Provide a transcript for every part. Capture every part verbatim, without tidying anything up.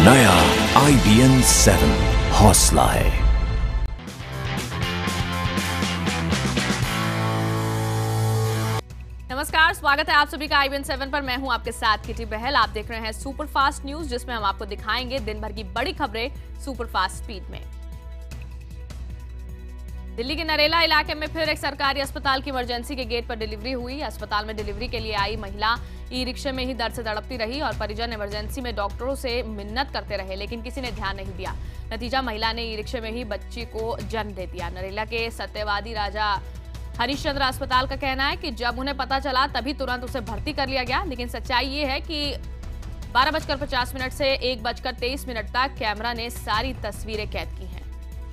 नया आई B N seven हौसला है। नमस्कार, स्वागत है आप सभी का आई बी एन सेवन पर। मैं हूं आपके साथ किटी बहल। आप देख रहे हैं सुपर फास्ट न्यूज, जिसमें हम आपको दिखाएंगे दिन भर की बड़ी खबरें सुपर फास्ट स्पीड में। दिल्ली के नरेला इलाके में फिर एक सरकारी अस्पताल की इमरजेंसी के गेट पर डिलीवरी हुई। अस्पताल में डिलीवरी के लिए आई महिला ई रिक्शे में ही दर्द से तड़पती रही और परिजन इमरजेंसी में डॉक्टरों से मिन्नत करते रहे, लेकिन किसी ने ध्यान नहीं दिया। नतीजा, महिला ने ई रिक्शे में ही बच्ची को जन्म दे दिया। नरेला के सत्यवादी राजा हरिश्चंद्र अस्पताल का कहना है कि जब उन्हें पता चला तभी तुरंत उसे भर्ती कर लिया गया, लेकिन सच्चाई ये है कि बारह बजकर पचास मिनट से एक बजकर तेईस मिनट तक कैमरा ने सारी तस्वीरें कैद की हैं।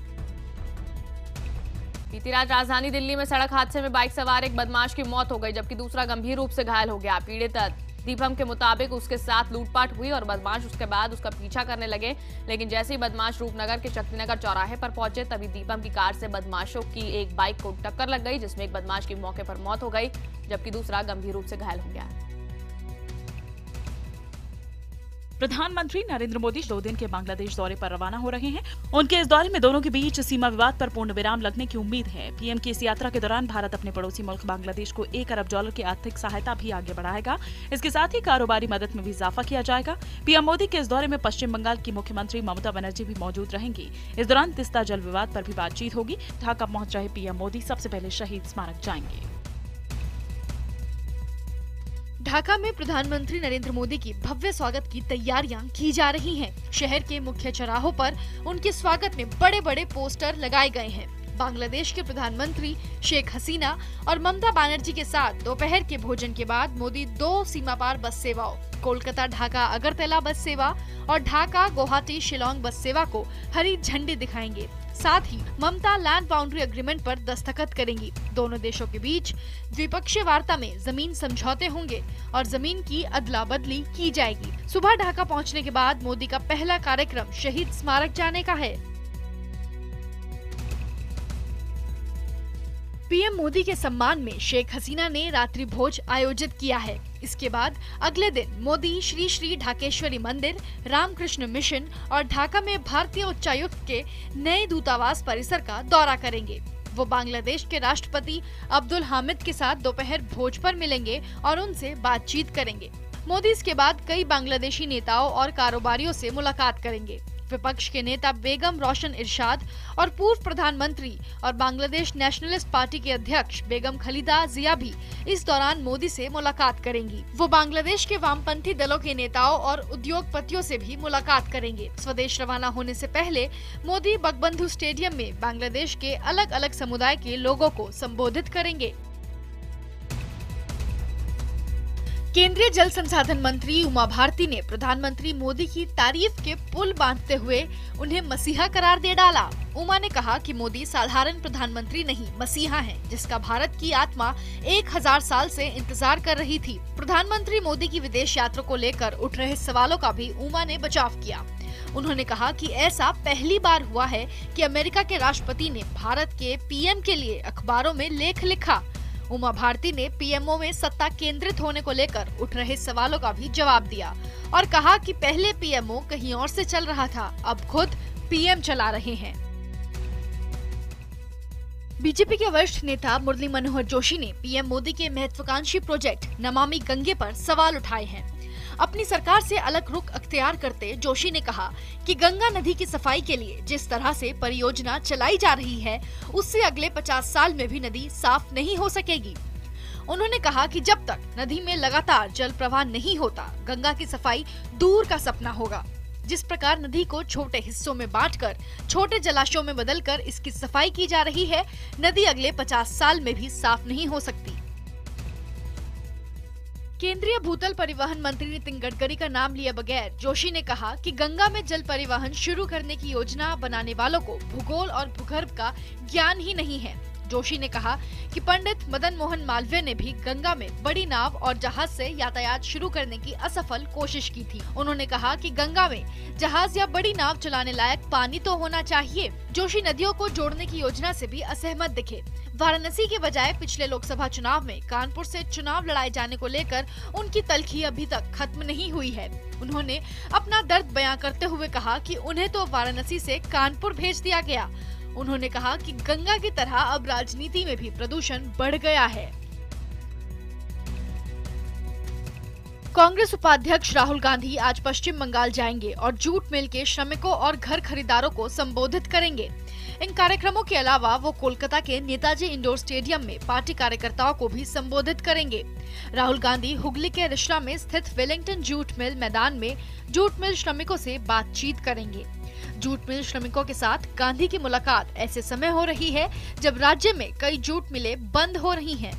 बीती रात राजधानी दिल्ली में सड़क हादसे में बाइक सवार एक बदमाश की मौत हो गई, जबकि दूसरा गंभीर रूप से घायल हो गया। पीड़ित दीपम के मुताबिक उसके साथ लूटपाट हुई और बदमाश उसके बाद उसका पीछा करने लगे, लेकिन जैसे ही बदमाश रूपनगर के शक्तिनगर चौराहे पर पहुंचे तभी दीपम की कार से बदमाशों की एक बाइक को टक्कर लग गई, जिसमें एक बदमाश की मौके पर मौत हो गई, जबकि दूसरा गंभीर रूप से घायल हो गया। प्रधानमंत्री नरेंद्र मोदी दो दिन के बांग्लादेश दौरे पर रवाना हो रहे हैं। उनके इस दौरे में दोनों के बीच सीमा विवाद पर पूर्ण विराम लगने की उम्मीद है। पीएम की इस यात्रा के दौरान भारत अपने पड़ोसी मुल्क बांग्लादेश को एक अरब डॉलर की आर्थिक सहायता भी आगे बढ़ाएगा। इसके साथ ही कारोबारी मदद में भी इजाफा किया जाएगा। पीएम मोदी के इस दौरे में पश्चिम बंगाल की मुख्यमंत्री ममता बनर्जी भी मौजूद रहेंगी। इस दौरान तिस्ता जल विवाद पर भी बातचीत होगी। ढाका पहुंच रहे पीएम मोदी सबसे पहले शहीद स्मारक जाएंगे। ढाका में प्रधानमंत्री नरेंद्र मोदी की भव्य स्वागत की तैयारियां की जा रही हैं। शहर के मुख्य चौराहों पर उनके स्वागत में बड़े बड़े पोस्टर लगाए गए हैं। बांग्लादेश के प्रधानमंत्री शेख हसीना और ममता बनर्जी के साथ दोपहर के भोजन के बाद मोदी दो सीमा पार बस सेवाओं, कोलकाता ढाका अगरतला बस सेवा और ढाका गुवाहाटी शिलोंग बस सेवा को हरी झंडी दिखाएंगे। साथ ही ममता लैंड बाउंड्री एग्रीमेंट पर दस्तखत करेंगी। दोनों देशों के बीच द्विपक्षीय वार्ता में जमीन समझौते होंगे और जमीन की अदला बदली की जाएगी। सुबह ढाका पहुंचने के बाद मोदी का पहला कार्यक्रम शहीद स्मारक जाने का है। पीएम मोदी के सम्मान में शेख हसीना ने रात्रि भोज आयोजित किया है। इसके बाद अगले दिन मोदी श्री श्री ढाकेश्वरी मंदिर, रामकृष्ण मिशन और ढाका में भारतीय उच्चायुक्त के नए दूतावास परिसर का दौरा करेंगे। वो बांग्लादेश के राष्ट्रपति अब्दुल हामिद के साथ दोपहर भोज पर मिलेंगे और उनसे बातचीत करेंगे। मोदी इसके बाद कई बांग्लादेशी नेताओं और कारोबारियों से मुलाकात करेंगे। विपक्ष के नेता बेगम रोशन इरशाद और पूर्व प्रधानमंत्री और बांग्लादेश नेशनलिस्ट पार्टी के अध्यक्ष बेगम खलीदा जिया भी इस दौरान मोदी से मुलाकात करेंगी। वो बांग्लादेश के वामपंथी दलों के नेताओं और उद्योगपतियों से भी मुलाकात करेंगे। स्वदेश रवाना होने से पहले मोदी बंगबंधु स्टेडियम में बांग्लादेश के अलग अलग समुदाय के लोगों को संबोधित करेंगे। केंद्रीय जल संसाधन मंत्री उमा भारती ने प्रधानमंत्री मोदी की तारीफ के पुल बांधते हुए उन्हें मसीहा करार दे डाला। उमा ने कहा कि मोदी साधारण प्रधानमंत्री नहीं, मसीहा हैं, जिसका भारत की आत्मा एक हजार साल से इंतजार कर रही थी। प्रधानमंत्री मोदी की विदेश यात्रा को लेकर उठ रहे सवालों का भी उमा ने बचाव किया। उन्होंने कहा कि ऐसा पहली बार हुआ है कि अमेरिका के राष्ट्रपति ने भारत के पीएम के लिए अखबारों में लेख लिखा। उमा भारती ने पीएमओ में सत्ता केंद्रित होने को लेकर उठ रहे सवालों का भी जवाब दिया और कहा कि पहले पीएमओ कहीं और से चल रहा था, अब खुद पीएम चला रहे हैं। बीजेपी के वरिष्ठ नेता मुरली मनोहर जोशी ने पीएम मोदी के महत्वाकांक्षी प्रोजेक्ट नमामि गंगे पर सवाल उठाए हैं। अपनी सरकार से अलग रुख अख्तियार करते जोशी ने कहा कि गंगा नदी की सफाई के लिए जिस तरह से परियोजना चलाई जा रही है, उससे अगले पचास साल में भी नदी साफ नहीं हो सकेगी। उन्होंने कहा कि जब तक नदी में लगातार जल प्रवाह नहीं होता, गंगा की सफाई दूर का सपना होगा। जिस प्रकार नदी को छोटे हिस्सों में बांटकर छोटे जलाशयों में बदलकर इसकी सफाई की जा रही है, नदी अगले पचास साल में भी साफ नहीं हो सकती। केंद्रीय भूतल परिवहन मंत्री नितिन गडकरी का नाम लिए बगैर जोशी ने कहा कि गंगा में जल परिवहन शुरू करने की योजना बनाने वालों को भूगोल और भूगर्भ का ज्ञान ही नहीं है। जोशी ने कहा कि पंडित मदन मोहन मालवीय ने भी गंगा में बड़ी नाव और जहाज से यातायात शुरू करने की असफल कोशिश की थी। उन्होंने कहा कि गंगा में जहाज या बड़ी नाव चलाने लायक पानी तो होना चाहिए। जोशी नदियों को जोड़ने की योजना से भी असहमत दिखे। वाराणसी के बजाय पिछले लोकसभा चुनाव में कानपुर से चुनाव लड़ाए जाने को लेकर उनकी तलखी अभी तक खत्म नहीं हुई है। उन्होंने अपना दर्द बयां करते हुए कहा कि उन्हें तो वाराणसी से कानपुर भेज दिया गया। उन्होंने कहा कि गंगा की तरह अब राजनीति में भी प्रदूषण बढ़ गया है। कांग्रेस उपाध्यक्ष राहुल गांधी आज पश्चिम बंगाल जाएंगे और जूट मिल के श्रमिकों और घर खरीदारों को संबोधित करेंगे। इन कार्यक्रमों के अलावा वो कोलकाता के नेताजी इंडोर स्टेडियम में पार्टी कार्यकर्ताओं को भी संबोधित करेंगे। राहुल गांधी हुगली के रिश्रा में स्थित वेलिंगटन जूट मिल मैदान में जूट मिल श्रमिकों से बातचीत करेंगे। जूट मिल श्रमिकों के साथ गांधी की मुलाकात ऐसे समय हो रही है जब राज्य में कई जूट मिलें बंद हो रही हैं।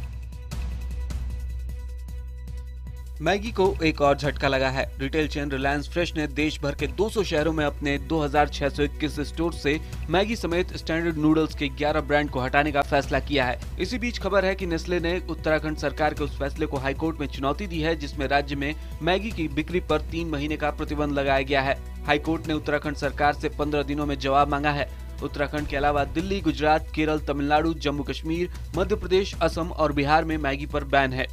मैगी को एक और झटका लगा है। रिटेल चेन रिलायंस फ्रेश ने देश भर के दो सौ शहरों में अपने दो हज़ार छह सौ इक्कीस स्टोर से मैगी समेत स्टैंडर्ड नूडल्स के ग्यारह ब्रांड को हटाने का फैसला किया है। इसी बीच खबर है कि नेस्ले ने उत्तराखंड सरकार के उस फैसले को हाईकोर्ट में चुनौती दी है जिसमें राज्य में मैगी की बिक्री पर तीन महीने का प्रतिबंध लगाया गया है। हाईकोर्ट ने उत्तराखंड सरकार से पंद्रह दिनों में जवाब मांगा है। उत्तराखंड के अलावा दिल्ली, गुजरात, केरल, तमिलनाडु, जम्मू कश्मीर, मध्य प्रदेश, असम और बिहार में मैगी पर बैन है।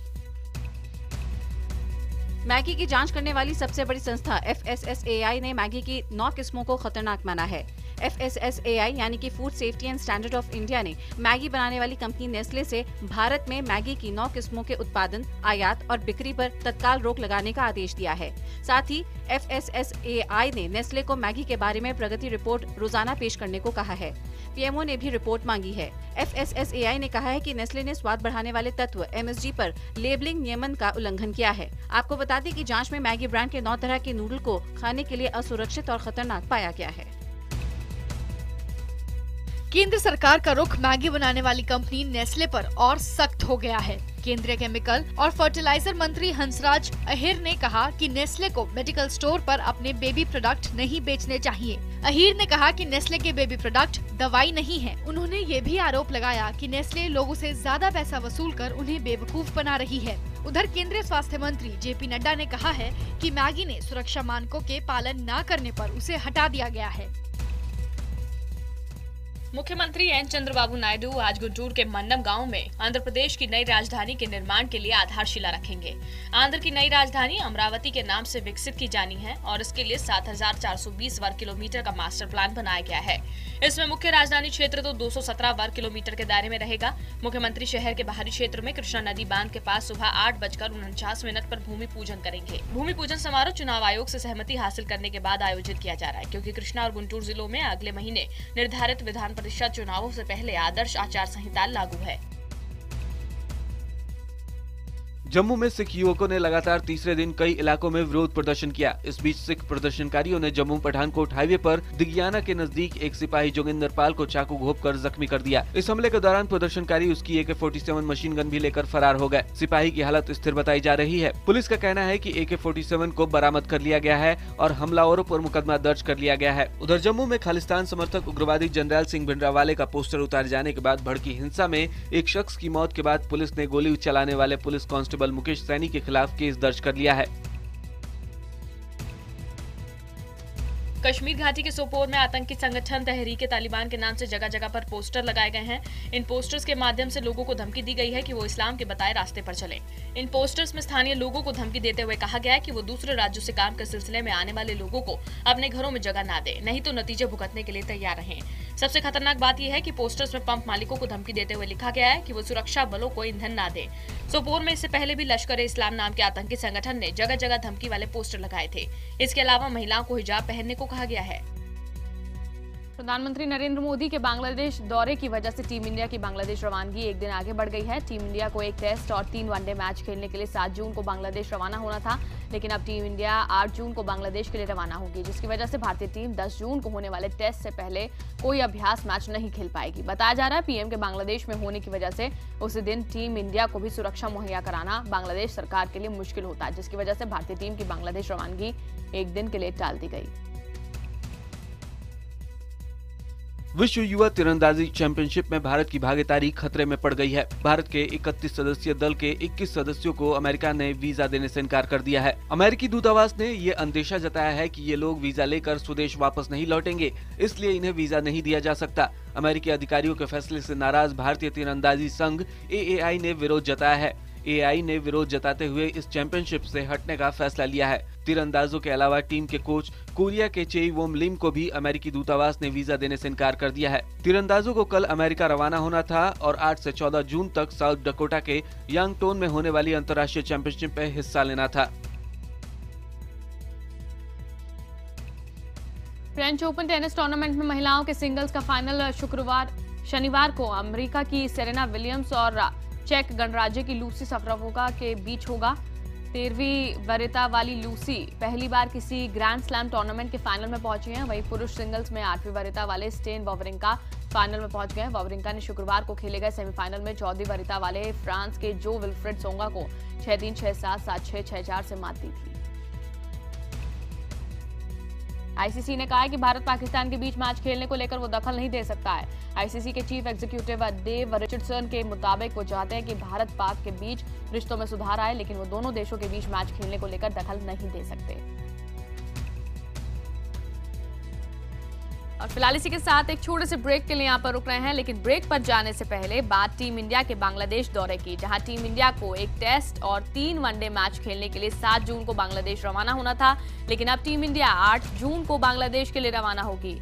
मैगी की जांच करने वाली सबसे बड़ी संस्था F S S A I ने मैगी की नौ किस्मों को खतरनाक माना है। F S S A I यानी कि food safety and standard of India ने मैगी बनाने वाली कंपनी नेस्ले से भारत में मैगी की नौ किस्मों के उत्पादन, आयात और बिक्री पर तत्काल रोक लगाने का आदेश दिया है। साथ ही F S S A I ने नेस्ले को मैगी के बारे में प्रगति रिपोर्ट रोजाना पेश करने को कहा है। पी एम ओ ने भी रिपोर्ट मांगी है। F S S A I ने कहा है कि नेस्ले ने स्वाद बढ़ाने वाले तत्व एम एस जी पर लेबलिंग नियमन का उल्लंघन किया है। आपको बता दें कि जांच में मैगी ब्रांड के नौ तरह के नूडल को खाने के लिए असुरक्षित और खतरनाक पाया गया है। केंद्र सरकार का रुख मैगी बनाने वाली कंपनी नेस्ले पर और सख्त हो गया है। केंद्रीय केमिकल और फर्टिलाइजर मंत्री हंसराज अहीर ने कहा कि नेस्ले को मेडिकल स्टोर पर अपने बेबी प्रोडक्ट नहीं बेचने चाहिए। अहीर ने कहा कि नेस्ले के बेबी प्रोडक्ट दवाई नहीं है। उन्होंने ये भी आरोप लगाया कि नेस्ले लोगों से ज्यादा पैसा वसूल कर उन्हें बेवकूफ बना रही है। उधर केंद्रीय स्वास्थ्य मंत्री जे पी नड्डा ने कहा है कि मैगी ने सुरक्षा मानकों के पालन न करने पर उसे हटा दिया गया है। मुख्यमंत्री एन चंद्रबाबू नायडू आज गुंटूर के मंडम गांव में आंध्र प्रदेश की नई राजधानी के निर्माण के लिए आधारशिला रखेंगे। आंध्र की नई राजधानी अमरावती के नाम से विकसित की जानी है और इसके लिए सात हजार चार सौ बीस वर्ग किलोमीटर का मास्टर प्लान बनाया गया है। इसमें मुख्य राजधानी क्षेत्र तो दो सौ सत्रह वर्ग किलोमीटर के दायरे में रहेगा। मुख्यमंत्री शहर के बाहरी क्षेत्र में कृष्णा नदी बांध के पास सुबह आठ बजकर उनचास मिनट पर भूमि पूजन करेंगे। भूमि पूजन समारोह चुनाव आयोग से सहमति हासिल करने के बाद आयोजित किया जा रहा है, क्योंकि कृष्णा और गुंटूर जिलों में अगले महीने निर्धारित विधान परिषद चुनावों से पहले आदर्श आचार संहिता लागू है। जम्मू में सिख युवकों ने लगातार तीसरे दिन कई इलाकों में विरोध प्रदर्शन किया। इस बीच सिख प्रदर्शनकारियों ने जम्मू पठानकोट हाईवे पर दिगियाना के नजदीक एक सिपाही जोगिंदर पाल को चाकू घोंपकर जख्मी कर दिया। इस हमले के दौरान प्रदर्शनकारी उसकी ए के सैंतालीस मशीन गन भी लेकर फरार हो गए। सिपाही की हालत स्थिर बताई जा रही है। पुलिस का कहना है कि ए के सैंतालीस को बरामद कर लिया गया है और हमलावरों पर मुकदमा दर्ज कर लिया गया है। उधर जम्मू में खालिस्तान समर्थक उग्रवादी जरनैल सिंह भिंडरावाले का पोस्टर उतारे जाने के बाद भड़की हिंसा में एक शख्स की मौत के बाद पुलिस ने गोली चलाने वाले पुलिस कांस्टेबल मुकेश सैनी के खिलाफ केस दर्ज कर लिया है। कश्मीर घाटी के सोपोर में आतंकी संगठन तहरीके तालिबान के नाम से जगह जगह पर पोस्टर लगाए गए हैं। इन पोस्टर्स के माध्यम से लोगों को धमकी दी गई है कि वो इस्लाम के बताए रास्ते पर चलें। इन पोस्टर्स में स्थानीय लोगों को धमकी देते हुए कहा गया है कि वो दूसरे राज्यों से काम के सिलसिले में आने वाले लोगों को अपने घरों में जगह ना दे, नहीं तो नतीजे भुगतने के लिए तैयार रहें। सबसे खतरनाक बात यह है कि पोस्टर्स में पंप मालिकों को धमकी देते हुए लिखा गया है कि वो सुरक्षा बलों को ईंधन ना दे। सोपोर में इससे पहले भी लश्कर ए इस्लाम नाम के आतंकी संगठन ने जगह जगह धमकी वाले पोस्टर लगाए थे। इसके अलावा महिलाओं को हिजाब पहनने को कहा गया है। प्रधानमंत्री नरेंद्र मोदी के बांग्लादेश दौरे की वजह से टीम इंडिया की बांग्लादेश रवानगी एक दिन आगे बढ़ गई है। टीम इंडिया को एक टेस्ट और तीन वनडे मैच खेलने के लिए सात जून को बांग्लादेश रवाना होना था, लेकिन अब टीम इंडिया आठ जून को बांग्लादेश के लिए रवाना होगी, जिसकी वजह से भारतीय टीम दस जून को होने वाले टेस्ट से पहले कोई अभ्यास मैच नहीं खेल पाएगी। बताया जा रहा है पीएम के बांग्लादेश में होने की वजह से उसी दिन टीम इंडिया को भी सुरक्षा मुहैया कराना बांग्लादेश सरकार के लिए मुश्किल होता है, जिसकी वजह से भारतीय टीम की बांग्लादेश रवानगी एक दिन के लिए टाल दी गई। विश्व युवा तीरंदाजी चैंपियनशिप में भारत की भागीदारी खतरे में पड़ गई है। भारत के इकतीस सदस्यीय दल के इक्कीस सदस्यों को अमेरिका ने वीजा देने से इनकार कर दिया है। अमेरिकी दूतावास ने ये अंदेशा जताया है कि ये लोग वीजा लेकर स्वदेश वापस नहीं लौटेंगे, इसलिए इन्हें वीजा नहीं दिया जा सकता। अमेरिकी अधिकारियों के फैसले से नाराज भारतीय तीरंदाजी संघ ए ए आई ने विरोध जताया है। ए आई ने विरोध जताते हुए इस चैंपियनशिप से हटने का फैसला लिया है। तीरंदाजों के अलावा टीम के कोच कोरिया के चेई वोम लिम को भी अमेरिकी दूतावास ने वीजा देने से इनकार कर दिया है। तीरंदाजों को कल अमेरिका रवाना होना था और आठ से चौदह जून तक साउथ डकोटा के यांगटोन में होने वाली अंतर्राष्ट्रीय चैंपियनशिप में हिस्सा लेना था। फ्रेंच ओपन टेनिस टूर्नामेंट में महिलाओं के सिंगल्स का फाइनल शुक्रवार शनिवार को अमेरिका की सेरेना विलियम्स और चेक गणराज्य की लूसी सफरोवा के बीच होगा। तेरहवीं वरीयता वाली लूसी पहली बार किसी ग्रैंड स्लैम टूर्नामेंट के फाइनल में पहुंची हैं। वहीं पुरुष सिंगल्स में आठवीं वरीयता वाले स्टेन वावरिंका फाइनल में पहुंच गए। वावरिंका ने शुक्रवार को खेले गए सेमीफाइनल में चौदहवीं वरीयता वाले फ्रांस के जो विल्फ्रेड सोंगा को छह तीन छह सात सात छह छह चार से मात दी थी। आईसीसी ने कहा है कि भारत पाकिस्तान के बीच मैच खेलने को लेकर वो दखल नहीं दे सकता है। आईसीसी के चीफ एग्जीक्यूटिव डेव रिचर्डसन के मुताबिक वो चाहते हैं कि भारत पाक के बीच रिश्तों में सुधार आए, लेकिन वो दोनों देशों के बीच मैच खेलने को लेकर दखल नहीं दे सकते। और फिलहाल इसी के साथ एक छोटे से ब्रेक के लिए यहाँ पर रुक रहे हैं, लेकिन ब्रेक पर जाने से पहले बात टीम इंडिया के बांग्लादेश दौरे की, जहां टीम इंडिया को एक टेस्ट और तीन वनडे मैच खेलने के लिए सात जून को बांग्लादेश रवाना होना था, लेकिन अब टीम इंडिया आठ जून को बांग्लादेश के लिए रवाना होगी।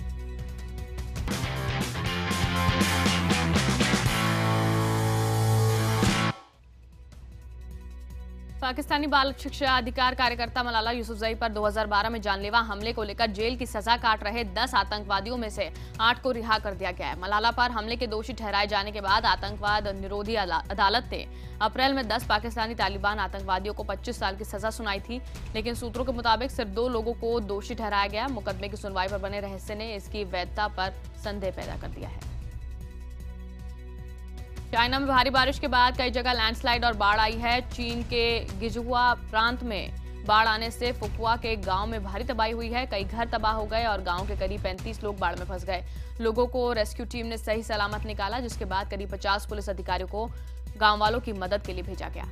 पाकिस्तानी बाल शिक्षा अधिकार कार्यकर्ता मलाला यूसुफजई पर दो हज़ार बारह में जानलेवा हमले को लेकर जेल की सजा काट रहे दस आतंकवादियों में से आठ को रिहा कर दिया गया है। मलाला पर हमले के दोषी ठहराए जाने के बाद आतंकवाद निरोधी अदालत ने अप्रैल में दस पाकिस्तानी तालिबान आतंकवादियों को पच्चीस साल की सजा सुनाई थी, लेकिन सूत्रों के मुताबिक सिर्फ दो लोगों को दोषी ठहराया गया। मुकदमे की सुनवाई पर बने रहस्य ने इसकी वैधता पर संदेह पैदा कर दिया है। चाइना में भारी बारिश के बाद कई जगह लैंडस्लाइड और बाढ़ आई है। चीन के गिजुआ प्रांत में बाढ़ आने से फुकुआ के गांव में भारी तबाही हुई है। कई घर तबाह हो गए और गांव के करीब पैंतीस लोग बाढ़ में फंस गए। लोगों को रेस्क्यू टीम ने सही सलामत निकाला, जिसके बाद करीब पचास पुलिस अधिकारियों को गांव वालों की मदद के लिए भेजा गया।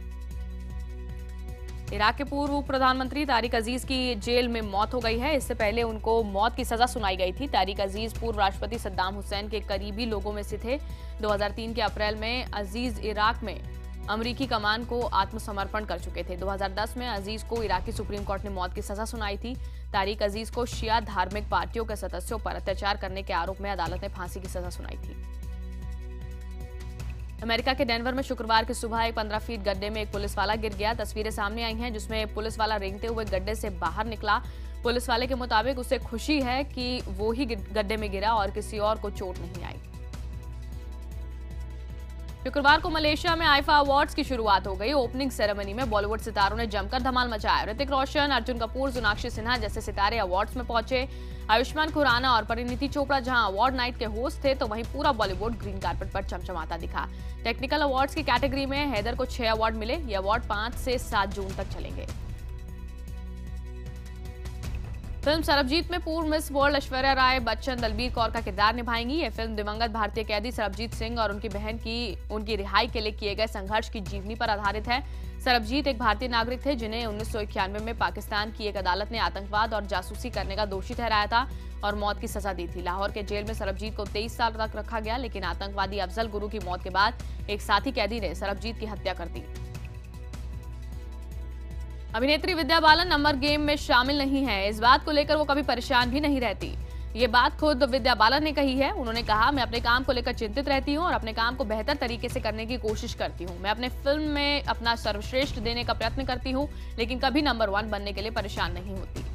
इराक के पूर्व उप प्रधानमंत्री तारिक अजीज की जेल में मौत हो गई है। इससे पहले उनको मौत की सजा सुनाई गई थी। तारिक अजीज पूर्व राष्ट्रपति सद्दाम हुसैन के करीबी लोगों में से थे। दो हज़ार तीन के अप्रैल में अजीज इराक में अमेरिकी कमान को आत्मसमर्पण कर चुके थे। दो हज़ार दस में अजीज को इराकी सुप्रीम कोर्ट ने मौत की सजा सुनाई थी। तारिक अजीज को शिया धार्मिक पार्टियों के सदस्यों पर अत्याचार करने के आरोप में अदालत ने फांसी की सजा सुनाई थी। अमेरिका के डेनवर में शुक्रवार की सुबह एक पंद्रह फीट गड्ढे में एक पुलिस वाला गिर गया। तस्वीरें सामने आई हैं जिसमें पुलिस वाला रेंगते हुए गड्ढे से बाहर निकला। पुलिस वाले के मुताबिक उसे खुशी है कि वो ही गड्ढे में गिरा और किसी और को चोट नहीं आई। शुक्रवार को मलेशिया में आईफा अवार्ड्स की शुरुआत हो गई। ओपनिंग सेरेमनी में बॉलीवुड सितारों ने जमकर धमाल मचाया। ऋतिक रोशन, अर्जुन कपूर, सोनाक्षी सिन्हा जैसे सितारे अवार्ड्स में पहुंचे। आयुष्मान खुराना और परिणीति चोपड़ा जहां अवार्ड नाइट के होस्ट थे, तो वहीं पूरा बॉलीवुड ग्रीन कार्पेट पर चमचमाता दिखा। टेक्निकल अवार्ड्स की कैटेगरी में हैदर को छह अवार्ड मिले। ये अवार्ड पांच से सात जून तक चलेंगे। फिल्म सरबजीत में पूर्व मिस वर्ल्ड ऐश्वर्या राय बच्चन दलबीर कौर का किरदार निभाएंगी। यह फिल्म दिवंगत भारतीय कैदी सरबजीत सिंह और उनकी बहन की उनकी रिहाई के लिए किए गए संघर्ष की जीवनी पर आधारित है। सरबजीत एक भारतीय नागरिक थे जिन्हें उन्नीस सौ इक्यानवे में पाकिस्तान की एक अदालत ने आतंकवाद और जासूसी करने का दोषी ठहराया था और मौत की सजा दी थी। लाहौर के जेल में सरबजीत को तेईस साल तक रखा गया, लेकिन आतंकवादी अफजल गुरु की मौत के बाद एक साथी कैदी ने सरबजीत की हत्या कर दी। अभिनेत्री विद्या बालन नंबर गेम में शामिल नहीं है। इस बात को लेकर वो कभी परेशान भी नहीं रहती। ये बात खुद विद्या बालन ने कही है। उन्होंने कहा, मैं अपने काम को लेकर चिंतित रहती हूँ और अपने काम को बेहतर तरीके से करने की कोशिश करती हूँ। मैं अपने फिल्म में अपना सर्वश्रेष्ठ देने का प्रयत्न करती हूँ, लेकिन कभी नंबर वन बनने के लिए परेशान नहीं होती।